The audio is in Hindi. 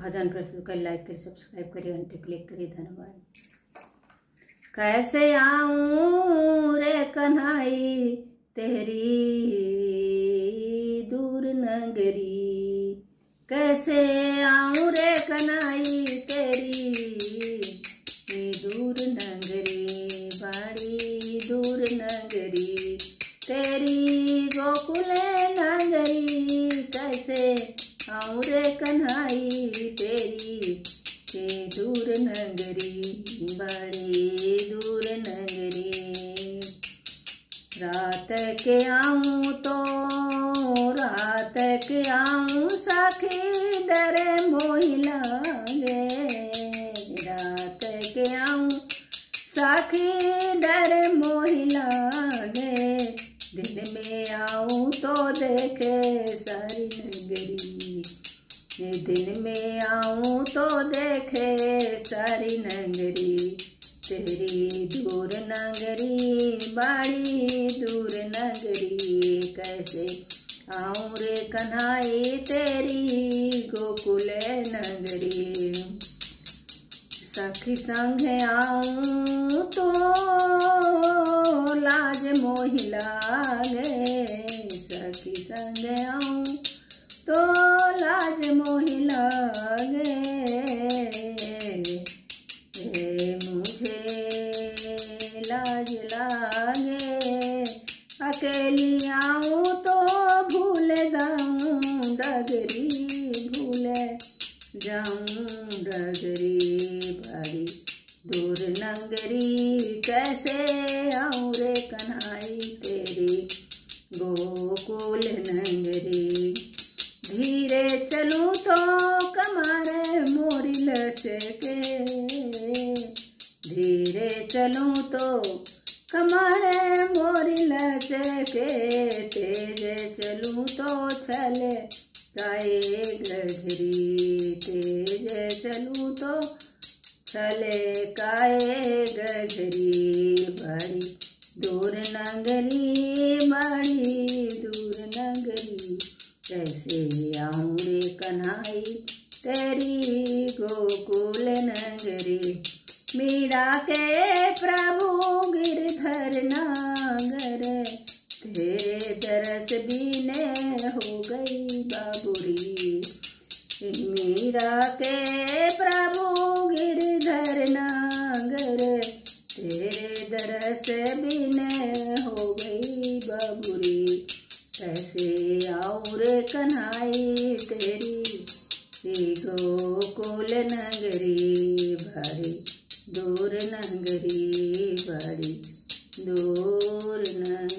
भजन प्रस्तुत कर, लाइक करिए, सब्सक्राइब करिए, घंटे क्लिक करिए। धन्यवाद। कैसे आऊं रे कन्हाई तेरी दूर नगरी, कैसे आऊं रे कन्हाई तेरी दूर नगरी, बड़ी दूर नगरी तेरी गोकुल नगरी। कैसे आऊं रे कन्हाई तेरी दूर नगरी, बड़ी दूर नगरी। रात के आऊं तो रात के आऊं सखी डरे मोहि लागे, रात के आऊं सखी डरे मोहि लागे। दिन में आऊं तो देखे सारी नगरी, दिन में आऊं तो देखे सारी नगरी तेरी दूर नगरी, बड़ी दूर नगरी। कैसे आऊं रे कन्हाई तेरी गोकुल नगरी। सखी संग आऊं तो लाज मोहि लागे, सखी संग आऊं तो लाज मोहि लागे। मुझे लाज लागे, अकेली आऊं तो भूल जाऊं डगरी, भूल जाऊं डगरी, बड़ी दूर नगरी। कैसे आऊं रे कन्हाई तेरी गोकुल नगरी। धीरे चलूं तो कमर मोरी लचके, धीरे चलूं तो कमर मोरी लचके, तेज चलूं तो छले काए गघरी, तेज चलूं तो छले काए गघरी। बड़ी दूर नगरी, बड़ी दूर नगरी। कैसे आऊं रे कन्हाई तेरी गोकुल नगरी। मीरा के प्रभु गिरधर नागर, तेरे दरस बीने हो गई बाबुरी। मीरा के प्रभु गिरधर नागर, तेरे दरस बीने हो गई बाबुरी। कैसे आऊं रे कन्हाई तेरी गोकुल नगरी, बड़ी दूर नगरी, बड़ी दूर नगरी।